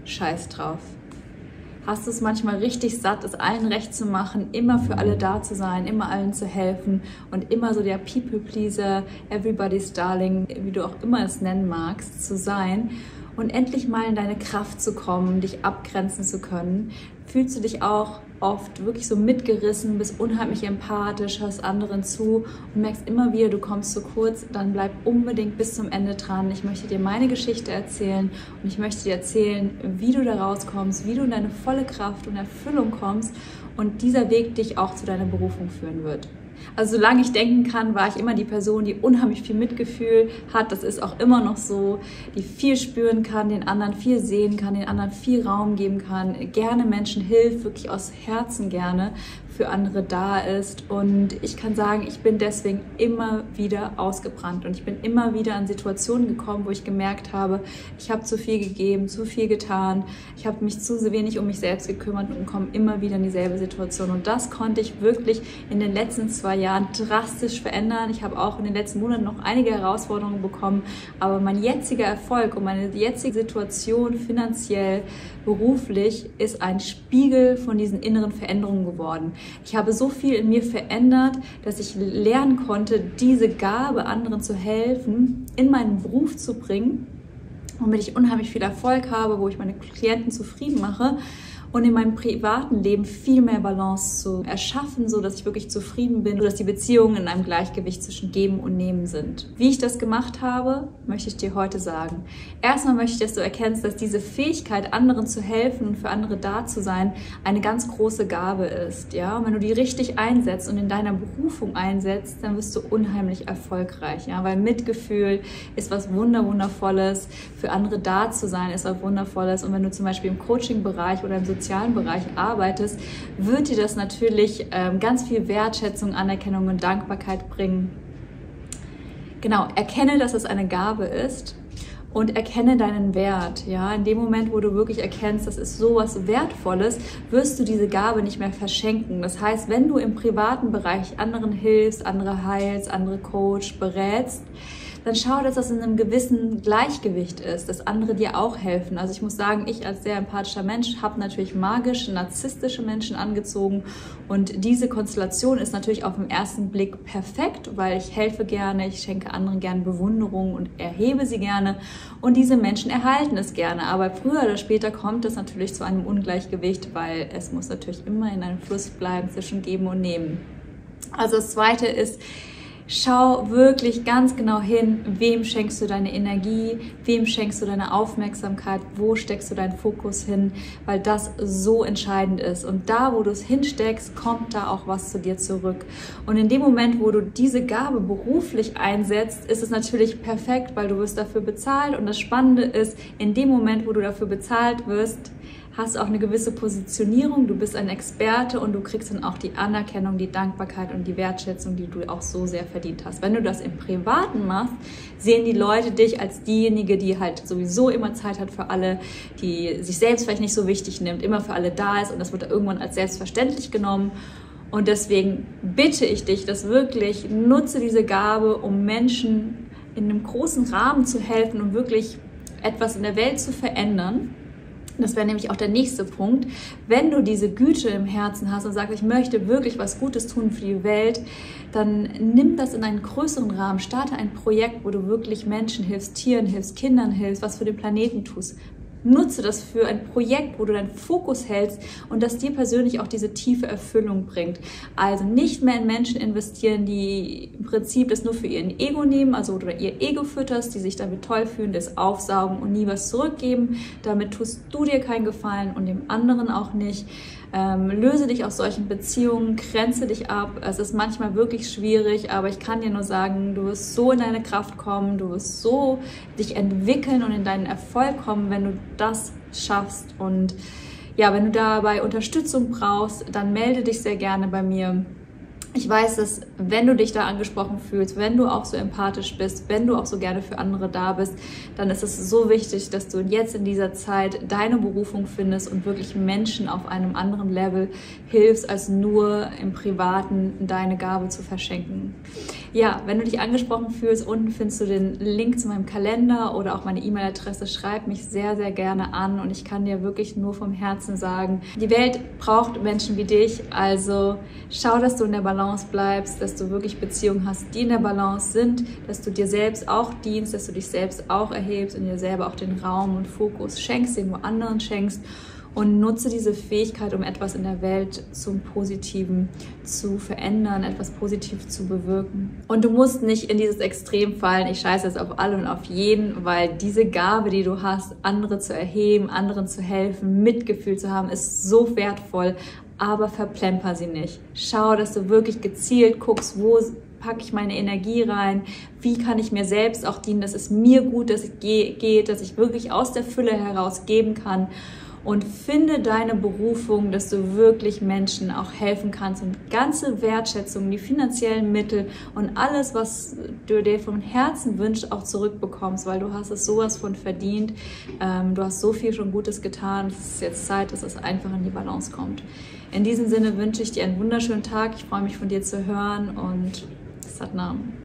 scheiß drauf. Hast du es manchmal richtig satt, es allen recht zu machen, immer für alle da zu sein, immer allen zu helfen und immer so der People-Pleaser, everybody's darling, wie du auch immer es nennen magst, zu sein und endlich mal in deine Kraft zu kommen, dich abgrenzen zu können? Fühlst du dich auch oft wirklich so mitgerissen, bist unheimlich empathisch, hörst anderen zu und merkst immer wieder, du kommst zu kurz, dann bleib unbedingt bis zum Ende dran. Ich möchte dir meine Geschichte erzählen und ich möchte dir erzählen, wie du da rauskommst, wie du in deine volle Kraft und Erfüllung kommst und dieser Weg dich auch zu deiner Berufung führen wird. Also solange ich denken kann, war ich immer die Person, die unheimlich viel Mitgefühl hat. Das ist auch immer noch so, die viel spüren kann, den anderen viel sehen kann, den anderen viel Raum geben kann, gerne Menschen hilft, wirklich aus Herzen gerne für andere da ist. Und ich kann sagen, ich bin deswegen immer wieder ausgebrannt und ich bin immer wieder an Situationen gekommen, wo ich gemerkt habe, ich habe zu viel gegeben, zu viel getan, ich habe mich zu wenig um mich selbst gekümmert und komme immer wieder in dieselbe Situation. Und das konnte ich wirklich in den letzten 2 Jahren drastisch verändern. Ich habe auch in den letzten Monaten noch einige Herausforderungen bekommen, aber mein jetziger Erfolg und meine jetzige Situation finanziell, beruflich ist ein Spiegel von diesen inneren Veränderungen geworden. Ich habe so viel in mir verändert, dass ich lernen konnte, diese Gabe, anderen zu helfen, in meinen Beruf zu bringen, womit ich unheimlich viel Erfolg habe, wo ich meine Klienten zufrieden mache und in meinem privaten Leben viel mehr Balance zu erschaffen, so dass ich wirklich zufrieden bin, sodass die Beziehungen in einem Gleichgewicht zwischen Geben und Nehmen sind. Wie ich das gemacht habe, möchte ich dir heute sagen. Erstmal möchte ich, dass du erkennst, dass diese Fähigkeit, anderen zu helfen und für andere da zu sein, eine ganz große Gabe ist. Ja? Und wenn du die richtig einsetzt und in deiner Berufung einsetzt, dann wirst du unheimlich erfolgreich. Ja? Weil Mitgefühl ist was Wundervolles, für andere da zu sein ist was Wundervolles. Und wenn du zum Beispiel im Coaching-Bereich oder im sozialen Bereich arbeitest, wird dir das natürlich ganz viel Wertschätzung, Anerkennung und Dankbarkeit bringen. Genau, erkenne, dass es eine Gabe ist und erkenne deinen Wert. Ja? In dem Moment, wo du wirklich erkennst, das ist so was Wertvolles, wirst du diese Gabe nicht mehr verschenken. Das heißt, wenn du im privaten Bereich anderen hilfst, andere heilst, andere coachst, berätst, dann schau, dass das in einem gewissen Gleichgewicht ist, dass andere dir auch helfen. Also ich muss sagen, ich als sehr empathischer Mensch habe natürlich magische, narzisstische Menschen angezogen und diese Konstellation ist natürlich auf den ersten Blick perfekt, weil ich helfe gerne, ich schenke anderen gerne Bewunderung und erhebe sie gerne und diese Menschen erhalten es gerne. Aber früher oder später kommt es natürlich zu einem Ungleichgewicht, weil es muss natürlich immer in einem Fluss bleiben zwischen Geben und Nehmen. Also das Zweite ist, schau wirklich ganz genau hin, wem schenkst du deine Energie, wem schenkst du deine Aufmerksamkeit, wo steckst du deinen Fokus hin, weil das so entscheidend ist. Und da, wo du es hinsteckst, kommt da auch was zu dir zurück. Und in dem Moment, wo du diese Gabe beruflich einsetzt, ist es natürlich perfekt, weil du wirst dafür bezahlt. Und das Spannende ist, in dem Moment, wo du dafür bezahlt wirst, hast du auch eine gewisse Positionierung, du bist ein Experte und du kriegst dann auch die Anerkennung, die Dankbarkeit und die Wertschätzung, die du auch so sehr verdient hast. Wenn du das im Privaten machst, sehen die Leute dich als diejenige, die halt sowieso immer Zeit hat für alle, die sich selbst vielleicht nicht so wichtig nimmt, immer für alle da ist und das wird irgendwann als selbstverständlich genommen. Und deswegen bitte ich dich, dass wirklich nutze diese Gabe, um Menschen in einem großen Rahmen zu helfen und wirklich etwas in der Welt zu verändern. Das wäre nämlich auch der nächste Punkt. Wenn du diese Güte im Herzen hast und sagst, ich möchte wirklich was Gutes tun für die Welt, dann nimm das in einen größeren Rahmen. Starte ein Projekt, wo du wirklich Menschen hilfst, Tieren hilfst, Kindern hilfst, was für den Planeten tust. Nutze das für ein Projekt, wo du deinen Fokus hältst und das dir persönlich auch diese tiefe Erfüllung bringt. Also nicht mehr in Menschen investieren, die im Prinzip das nur für ihren Ego nehmen, also oder ihr Ego fütterst, die sich damit toll fühlen, das aufsaugen und nie was zurückgeben. Damit tust du dir keinen Gefallen und dem anderen auch nicht. Löse dich aus solchen Beziehungen, grenze dich ab. Es ist manchmal wirklich schwierig, aber ich kann dir nur sagen, du wirst so in deine Kraft kommen, du wirst so dich entwickeln und in deinen Erfolg kommen, wenn du das schaffst. Und ja, wenn du dabei Unterstützung brauchst, dann melde dich sehr gerne bei mir. Ich weiß, dass wenn du dich da angesprochen fühlst, wenn du auch so empathisch bist, wenn du auch so gerne für andere da bist, dann ist es so wichtig, dass du jetzt in dieser Zeit deine Berufung findest und wirklich Menschen auf einem anderen Level hilfst, als nur im Privaten deine Gabe zu verschenken. Ja, wenn du dich angesprochen fühlst, unten findest du den Link zu meinem Kalender oder auch meine E-Mail-Adresse. Schreib mich sehr, sehr gerne an und ich kann dir wirklich nur vom Herzen sagen, die Welt braucht Menschen wie dich, also schau, dass du in der Balance bleibst, dass du wirklich Beziehungen hast, die in der Balance sind, dass du dir selbst auch dienst, dass du dich selbst auch erhebst und dir selber auch den Raum und Fokus schenkst, den du anderen schenkst. Und nutze diese Fähigkeit, um etwas in der Welt zum Positiven zu verändern, etwas positiv zu bewirken. Und du musst nicht in dieses Extrem fallen, ich scheiße jetzt auf alle und auf jeden, weil diese Gabe, die du hast, andere zu erheben, anderen zu helfen, Mitgefühl zu haben, ist so wertvoll, aber verplemper sie nicht. Schau, dass du wirklich gezielt guckst, wo packe ich meine Energie rein, wie kann ich mir selbst auch dienen, dass es mir gut geht, dass ich wirklich aus der Fülle heraus geben kann. Und finde deine Berufung, dass du wirklich Menschen auch helfen kannst und ganze Wertschätzung, die finanziellen Mittel und alles, was du dir vom Herzen wünschst, auch zurückbekommst, weil du hast es sowas von verdient. Du hast so viel schon Gutes getan. Es ist jetzt Zeit, dass es einfach in die Balance kommt. In diesem Sinne wünsche ich dir einen wunderschönen Tag. Ich freue mich, von dir zu hören und Satnam.